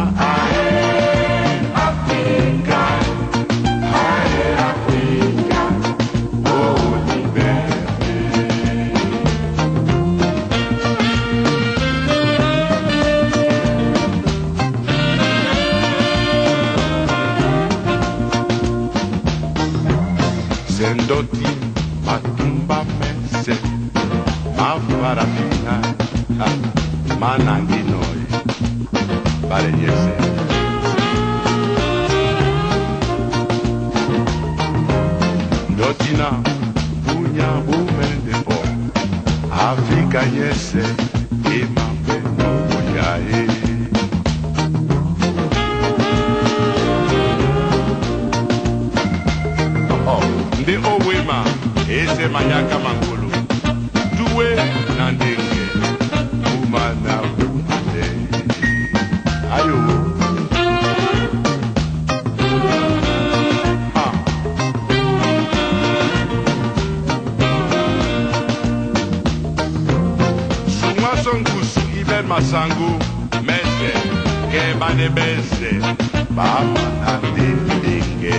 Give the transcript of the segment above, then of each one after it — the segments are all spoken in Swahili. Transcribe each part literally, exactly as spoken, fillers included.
ae, Africa, ae, Africa, oh liberté. Sendoti matumba mese, mafarafina, mananginoi, bareyese. Dotina punya bumende po, Afrika yese, imambe no yae. Ndi owema ese manyaka mangulu duwe na ndenge umana umane ayo ha suma songusu ibe masangu mese keba ne bese baba na ndenge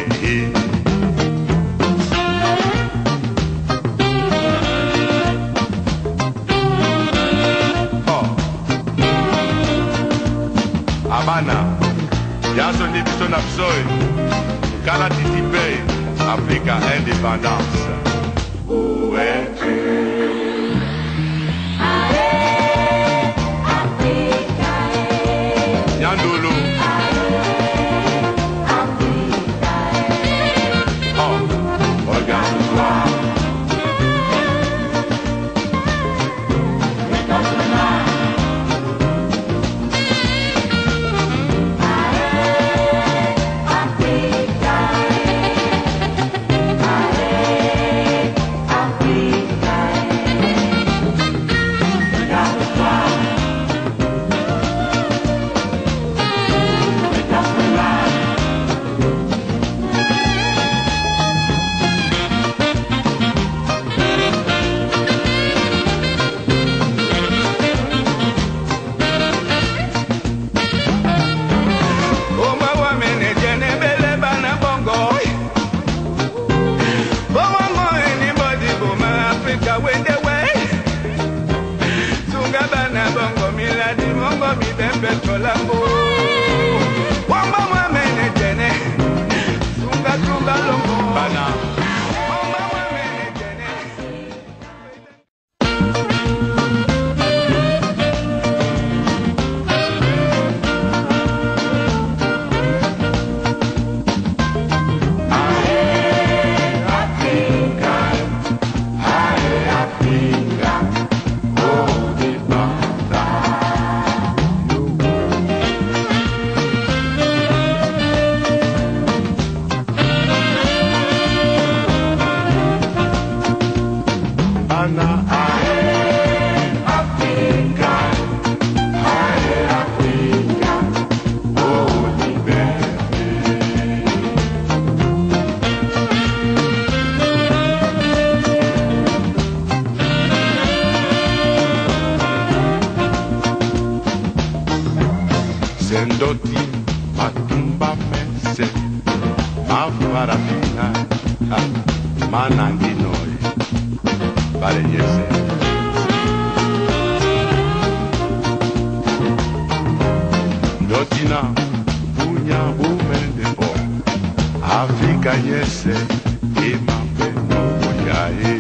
Abana, yaso ni biso na psoe, kala titipe, Afrika indépendance. Où es-tu? Ae, Afrika, ae. Nyandolo. Ae, Afrika, ae. Oh, regarde-toi. Sendoti matumba mese, mafarafina, mananginoi, bareyese. Dotina punya bumende po, Afrika yese, imambe no yae.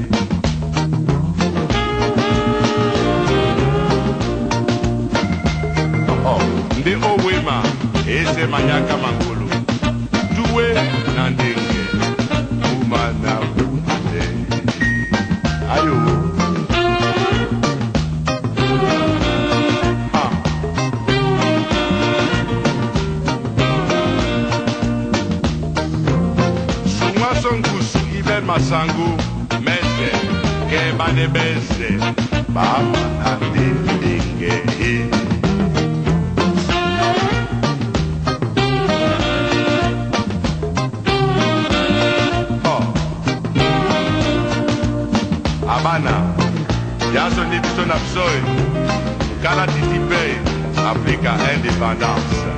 Ndi owema ese manyaka mangulu duwe na ndenge umana umane ayo ha suma songusu ibe masangu mese keba ne bese baba na ndenge Abana, yaso ni biso na psoe, kala titipe, Afrika indépendance.